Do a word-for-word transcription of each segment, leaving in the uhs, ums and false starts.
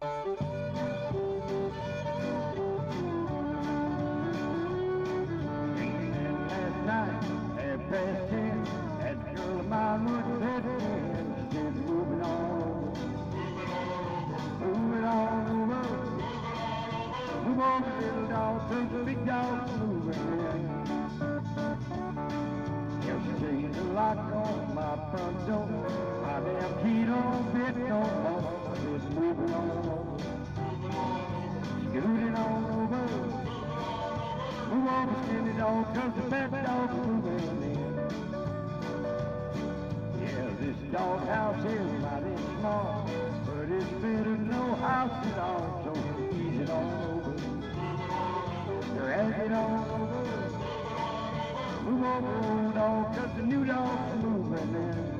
Last night, half past ten, that girl of mine was bedridden. She's moving on over, moving on over. Move over, little dog, turn the big dog moving in. Yeah, she changed the lock on my front door. My damn key don't fit no more. Just moving on over, scooting on over. Move over, skinny dog, cause the fat dog's moving in. Yeah, this doghouse is mighty small, but it's better than no house at all. So ease it on over, drag it on over. Move over, old dog, cause the new dog's moving in.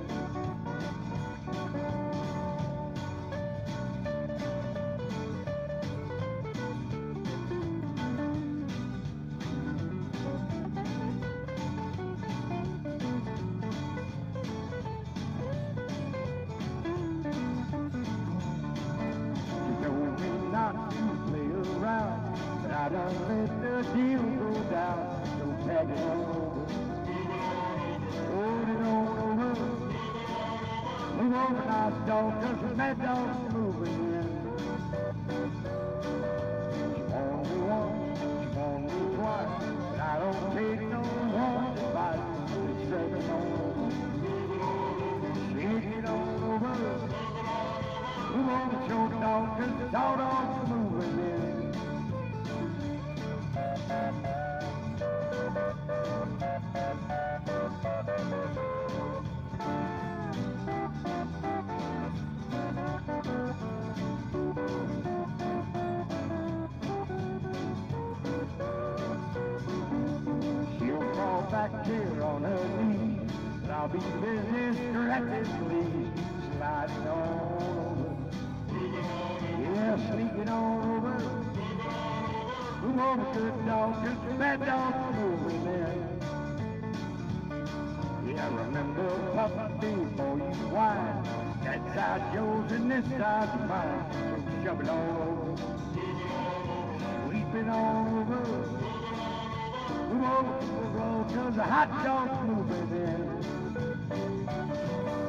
Not to play around, but I don't let the deal go down. So tag it on over, hold it on over. Move over, nice dog, cause the mad dog's moving in. She want me once, she want me twice, but I don't take no one advice. It's dragging on over, shake it on over. Move on the short dog, cause the dog dog's moving in. She'll crawl back here on her knees, but I'll be busy strategically sliding on over. Yeah, sneaking on over. Move over, good dog, cause the bad dog's moving in. Yeah, remember puppy before you whine. That side yours and this side's mine. So shove it all over, sweep it on over. Move over to the road, cause the hot dog's moving in.